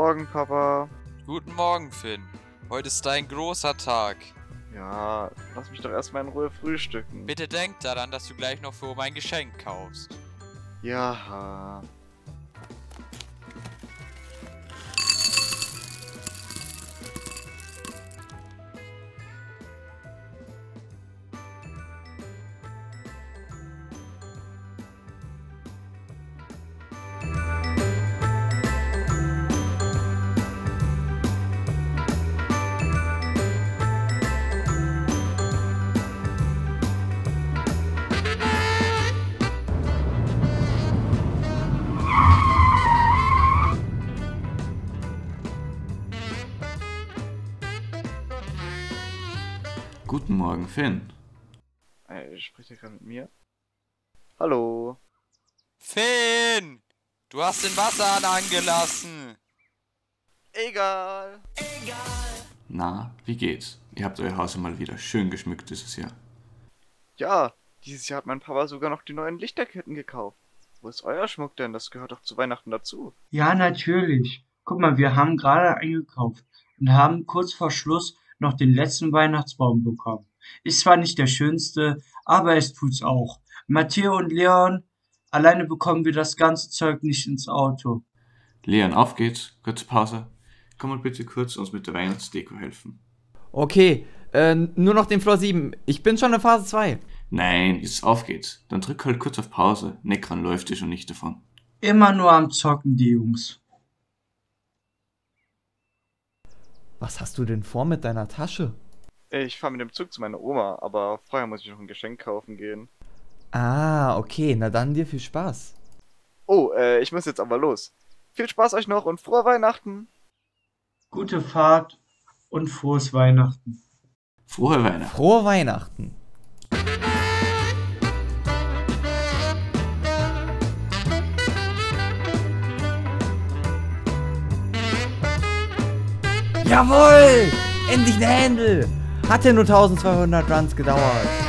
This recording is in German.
Morgen, Papa. Guten Morgen, Finn. Heute ist dein großer Tag. Ja, lass mich doch erstmal in Ruhe frühstücken. Bitte denk daran, dass du gleich noch für mein Geschenk kaufst. Ja. Guten Morgen, Finn. Spricht ihr gerade mit mir? Hallo. Finn! Du hast den Wasserhahn angelassen. Egal. Na, wie geht's? Ihr habt euer Haus mal wieder schön geschmückt dieses Jahr. Ja, dieses Jahr hat mein Papa sogar noch die neuen Lichterketten gekauft. Wo ist euer Schmuck denn? Das gehört doch zu Weihnachten dazu. Ja, natürlich. Guck mal, wir haben gerade eingekauft und haben kurz vor Schluss noch den letzten Weihnachtsbaum bekommen. Ist zwar nicht der schönste, aber es tut's auch. Matteo und Leon, alleine bekommen wir das ganze Zeug nicht ins Auto. Leon, auf geht's. Kurze Pause. Komm mal bitte kurz uns mit der Weihnachtsdeko helfen. Okay, nur noch den Floor 7. Ich bin schon in Phase 2. Nein, jetzt auf geht's. Dann drück halt kurz auf Pause. Nekran läuft dir schon nicht davon. Immer nur am Zocken, die Jungs. Was hast du denn vor mit deiner Tasche? Ich fahre mit dem Zug zu meiner Oma, aber vorher muss ich noch ein Geschenk kaufen gehen. Ah, okay, na dann dir viel Spaß. Oh, ich muss jetzt aber los. Viel Spaß euch noch und frohe Weihnachten. Gute Fahrt und frohes Weihnachten. Frohe Weihnachten. Frohe Weihnachten. Jawohl! Endlich eine Händel! Hat ja nur 1200 Runs gedauert.